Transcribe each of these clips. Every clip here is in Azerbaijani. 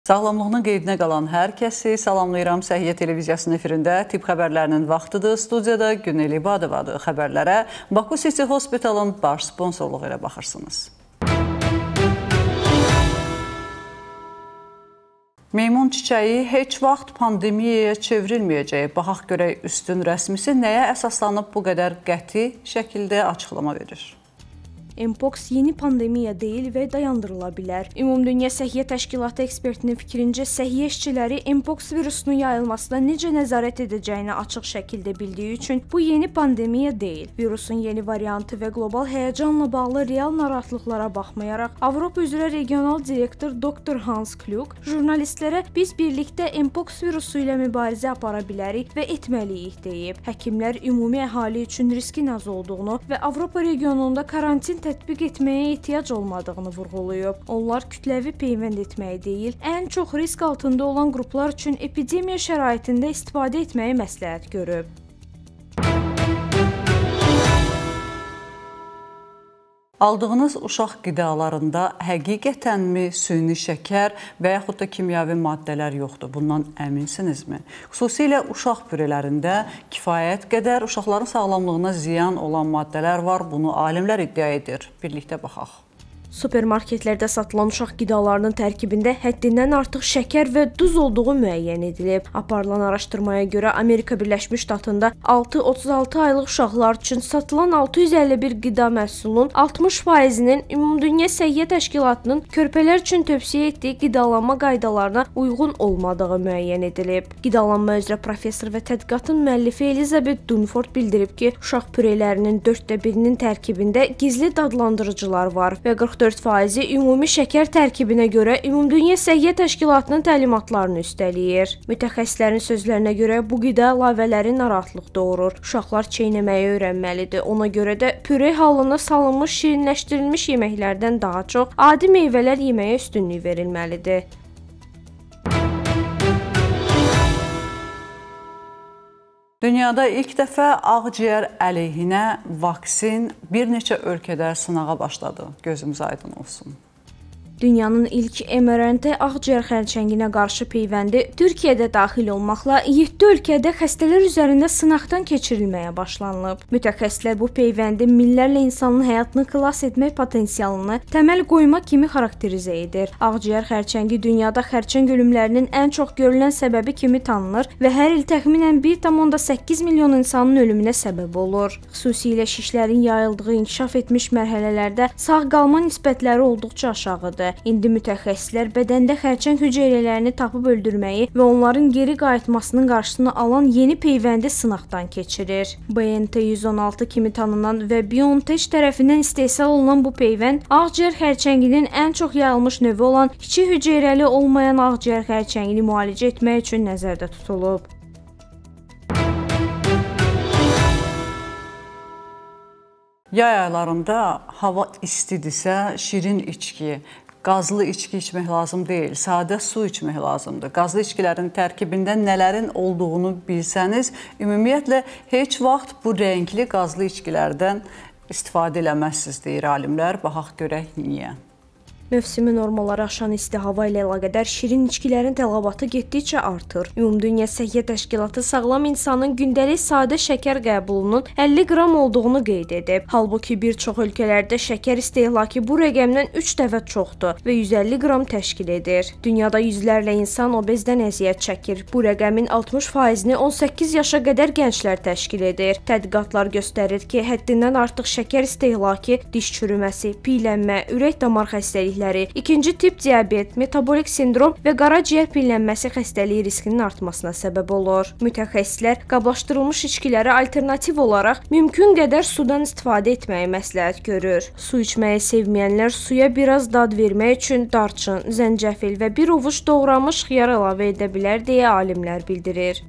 Sağlamlığının qeydinə qalan hər kəsi salamlayıram. Səhiyyə televiziyasının efirində tibb xəbərlərinin vaxtıdır. Studiyada Günel İbadovadır. Xəbərlərə Baku City Hospitalın baş sponsorluğu ilə baxırsınız. Meymun çiçəyi heç vaxt pandemiyaya çevrilməyəcək. Baxaq görək üstün rəsmisi nəyə əsaslanıb bu qədər qəti şəkildə açıqlama verir. Mpox yeni pandemiya deyil və dayandırıla bilər. Ümumdünya Səhiyyə Təşkilatı ekspertinin fikrincə, səhiyyə işçiləri Mpox virusunun yayılmasına necə nəzarət edəcəyini açıq şəkildə bildiyi üçün bu yeni pandemiya deyil. Virusun yeni variantı və qlobal həyəcanla bağlı real narahatlıqlara baxmayaraq, Avropa üzrə regional direktor Dr. Hans Klug jurnalistlərə biz birlikdə Mpox virusu ilə mübarizə apara bilərik və etməliyik deyib. Həkimlər ümumi əhali üçün riskin az olduğunu və Avropa regionunda karantin tətbiq etməyə ehtiyac olmadığını vurğulayıb. Onlar kütləvi peyvənd etməyi deyil, ən çox risk altında olan qruplar üçün epidemiya şəraitində istifadə etməyi məsləhət görüb. Aldığınız uşaq qidalarında həqiqətənmi süni şəkər və yaxud da kimyəvi maddələr yoxdur? Bundan əminsinizmi? Xüsusilə uşaq pürelərində kifayət qədər uşaqların sağlamlığına ziyan olan maddələr var. Bunu alimlər iddia edir. Birlikdə baxaq. Supermarketlərdə satılan uşaq qidalarının tərkibində həddindən artıq şəkər və duz olduğu müəyyən edilib. Aparılan araşdırmaya görə Amerika Birləşmiş Ştatında 6-36 aylıq uşaqlar üçün satılan 651 qida məhsulunun 60%-nin Ümumdünya Səhiyyə Təşkilatının körpələr üçün tövsiyə etdiyi qidalanma qaydalarına uyğun olmadığı müəyyən edilib. Qidalanma üzrə professor və tədqiqatın müəllifi Elizabeth Dunford bildirib ki, uşaq pürelərinin 1/4-nin tərkibində gizli dadlandırıcılar var və 44% ümumi şəkər tərkibinə görə Ümumdünya Səhiyyə Təşkilatının təlimatlarını üstələyir. Mütəxəssislərin sözlərinə görə bu qida əlavələri narahatlıq doğurur. Uşaqlar çeynəməyi öyrənməlidir. Ona görə də püre halına salınmış şirinləşdirilmiş yeməklərdən daha çox adi meyvələr yeməyə üstünlük verilməlidir. Dünyada ilk dəfə ağciyər əleyhinə vaksin bir neçə ölkədə sınağa başladı. Gözümüz aydın olsun. Dünyanın ilk mRNA ağciyər xərçənginə qarşı peyvəndi Türkiyədə daxil olmaqla 7 ölkədə xəstələr üzərində sınaqdan keçirilməyə başlanılıb. Mütəxəssislər bu peyvəndi minlərlə insanın həyatını xilas etmək potensialını təməl qoyma kimi xarakterizə edir. Ağciyər xərçəngi dünyada xərçəng ölümlərinin ən çox görülən səbəbi kimi tanınır və hər il təxminən 1,8 milyon insanın ölümünə səbəb olur. Xüsusilə şişlərin yayıldığı inkişaf etmiş mərhələlərdə sağ qalma nisbətləri olduqca aşağıdır. İndi mütəxəssislər bədəndə xərçəng hüceyrələrini tapıb öldürməyi və onların geri qayıtmasının qarşısını alan yeni peyvəndi sınaqdan keçirir. BNT116 kimi tanınan və BioNTech tərəfindən istehsal olunan bu peyvənd ağciyər xərçənginin ən çox yayılmış növü olan kiçik hüceyrəli olmayan ağciyər xərçəngini müalicə etmək üçün nəzərdə tutulub. Yay aylarında hava istidirsə şirin içki, qazlı içki içmək lazım deyil, sadə su içmək lazımdır. Qazlı içkilərin tərkibində nələrin olduğunu bilsəniz, ümumiyyətlə heç vaxt bu rəngli qazlı içkilərdən istifadə eləməzsiniz, deyir alimlər. Baxaq görək niyə. Mövsümi normaları aşan isti hava ilə əlaqədar şirin içkilərin tələbatı getdikcə artır. Ümumdünya Səhiyyə Təşkilatı sağlam insanın gündəlik sadə şəkər qəbulunun 50 qram olduğunu qeyd edib. Halbuki bir çox ölkələrdə şəkər istehlakı bu rəqəmdən 3 dəfə çoxdur və 150 qram təşkil edir. Dünyada yüzlərlə insan obezdən əziyyət çəkir. Bu rəqəmin 60%-ni 18 yaşa qədər gənclər təşkil edir. Tədqiqatlar göstərir ki, həddindən artıq şəkər istehlakı diş çürüməsi, piylənmə, ürək-damar xəstəlikləri, ikinci tip diabet, metabolik sindrom və qaraciyər pillənməsi xəstəliyi riskinin artmasına səbəb olur. Mütəxəssislər qablaşdırılmış içkiləri alternativ olaraq mümkün qədər sudan istifadə etməyi məsləhət görür. Su içməyi sevməyənlər suya biraz dad vermək üçün darçın, zəncəfil və bir ovuc doğranmış xiyar əlavə edə bilər deyə alimlər bildirir.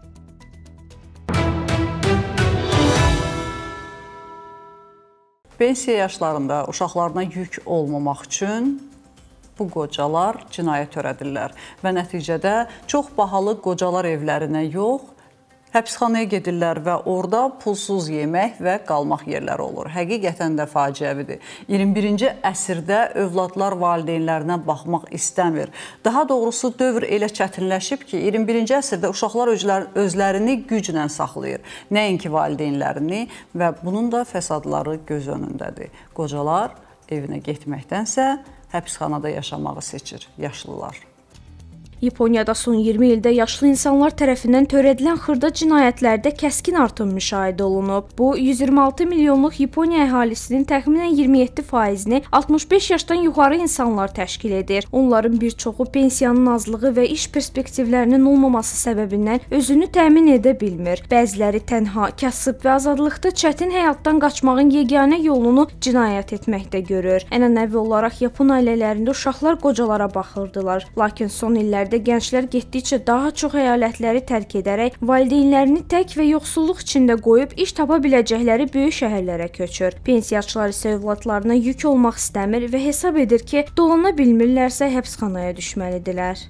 Pensiya yaşlarında uşaqlarına yük olmamaq üçün bu qocalar cinayət törədirlər və nəticədə çox bahalı qocalar evlərinə yox, Həbsxanaya gedirlər və orada pulsuz yemək və qalmaq yerləri olur. Həqiqətən də faciəvidir. 21-ci əsrdə övladlar valideynlərinə baxmaq istəmir. Daha doğrusu dövr elə çətinləşib ki, 21-ci əsrdə uşaqlar özlərini güclə saxlayır. Nəinki valideynlərini və bunun da fəsadları göz önündədir. Qocalar evinə getməkdənsə həbsxanada yaşamağı seçir yaşlılar. Yaponiyada son 20 ildə yaşlı insanlar tərəfindən törədilən xırda cinayətlərdə kəskin artım müşahidə olunub. Bu, 126 milyonluq Yaponiya əhalisinin təxminən 27%-ni 65 yaşdan yuxarı insanlar təşkil edir. Onların bir çoxu pensiyanın azlığı və iş perspektivlərinin olmaması səbəbindən özünü təmin edə bilmir. Bəziləri tənha, kasıb və azadlıqda çətin həyatdan qaçmağın yeganə yolunu cinayət etməkdə görür. Ənənəvi olaraq Yapon ailələrində uşaqlar qocalara baxırdılar. Lakin son illərdə gənclər getdikcə daha çox əyalətləri tərk edərək valideynlərini tək və yoxsulluq içində qoyub iş tapa biləcəkləri böyük şəhərlərə köçür. Pensiyaçılar isə övladlarına yük olmaq istəmir və hesab edir ki, dolana bilmirlərsə həbsxanaya düşməlidirlər.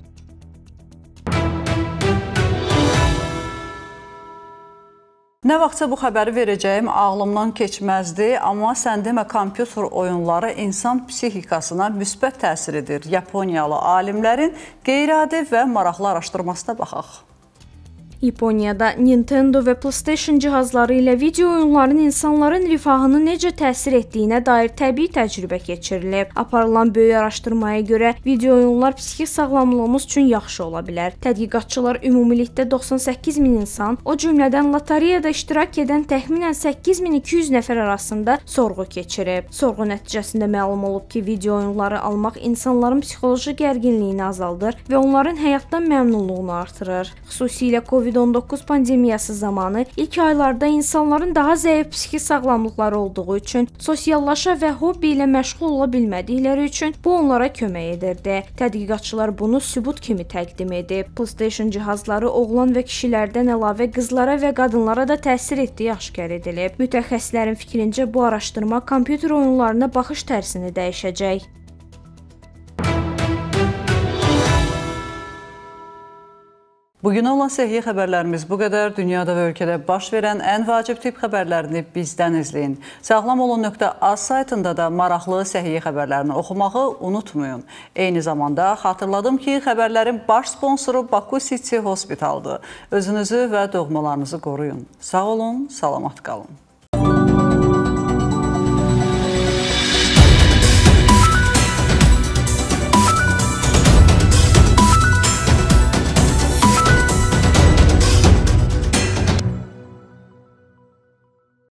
Nə vaxtsa bu xəbəri verəcəyim ağlımdan keçməzdi, amma sən demə kompüter oyunları insan psixikasına müsbət təsir edir. Yaponiyalı alimlərin qeyri-adi və maraqlı araşdırmasına baxaq. Yaponiyada Nintendo və PlayStation cihazları ilə video oyunların insanların rifahını necə təsir etdiyinə dair təbii təcrübə keçirilib. Aparılan böyük araşdırmaya görə video oyunlar psixik sağlamlığımız üçün yaxşı ola bilər. Tədqiqatçılar ümumilikdə 98 min insan, o cümlədən lotereyada iştirak edən təxminən 8200 nəfər arasında sorğu keçirib. Sorğu nəticəsində məlum olub ki, video oyunları almaq insanların psixoloji gərginliyini azaldır və onların həyatdan məmnunluğunu artırır. Xüsusilə COVID-19 pandemiyası zamanı ilk aylarda insanların daha zəif psixi sağlamlıqları olduğu üçün sosiallaşa və hobbi ilə məşğul ola bilmədikləri üçün bu onlara kömək edirdi. Tədqiqatçılar bunu sübut kimi təqdim edib. PlayStation cihazları oğlan və kişilərdən əlavə qızlara və qadınlara da təsir etdiyi aşkar edilib. Mütəxəssislərin fikrincə bu araşdırma kompüter oyunlarına baxış tərzini dəyişəcək. Bugün olan səhiyyə xəbərlərimiz bu qədər. Dünyada və ölkədə baş verən ən vacib tip xəbərlərini bizdən izləyin. Sağlamolun.az saytında da maraqlı səhiyyə xəbərlərini oxumağı unutmayın. Eyni zamanda xatırladım ki, xəbərlərin baş sponsoru Baku City Hospital'dır. Özünüzü və doğmalarınızı qoruyun. Sağ olun, salamat qalın.